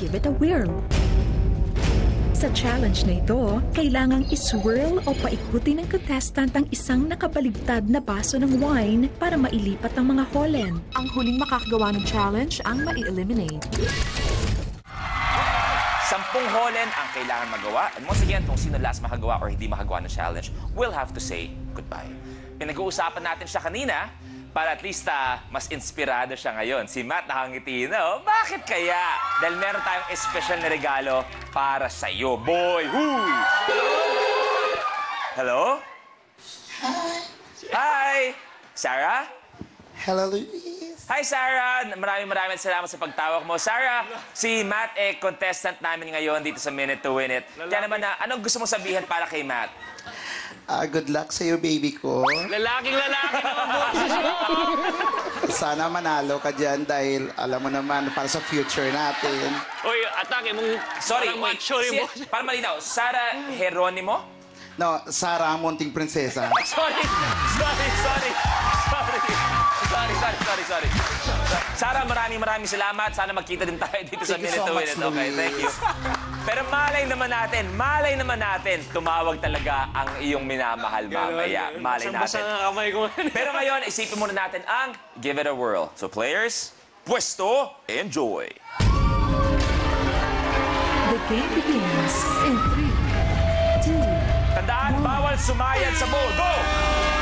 give it a whirl. Sa challenge na ito, kailangang iswirl o paikutin ng contestant ang isang nakabaligtad na baso ng wine para mailipat ang mga holen. Ang huling makakagawa ng challenge ang mai-eliminate. 10 holen ang kailangan magawa. And once again, kung sino last makagawa or hindi makagawa ng challenge, we'll have to say goodbye. Pinag-uusapan natin siya kanina para at least mas inspirado siya ngayon. Si Matt nakangiti na, oh. Bakit kaya? Dahil meron tayong espesyal na regalo para sa'yo, boy. Huy! Hello? Hi! Sarah? Hello, Luis. Hi, Sarah! Maraming salamat sa pagtawag mo. Sarah, si Matt contestant namin ngayon dito sa Minute to Win It. Kaya naman anong gusto mong sabihin para kay Matt? Good luck sa'yo, baby ko. Lalaking lalaki naman po. Sana manalo ka dyan dahil alam mo naman para sa future natin. Uy, atake mong... Sorry, parang wait. macho rin mo. Para malinaw, Sarah Geronimo? No, Sarah, munting prinsesa. Sorry. Sarah, maraming salamat. Sana magkita din tayo dito sa Thank you Minute so to Win much, It. Okay, Luis. thank you. Pero malay naman natin, tumawag talaga ang iyong minamahal mamaya. Malay Basa natin. nga kamay ko. Pero ngayon, isipin muna natin ang Give It a Whirl. So players, pwesto, enjoy! The game begins in 3, 2, Tandaan, bawal sumayad sa bowl. Go!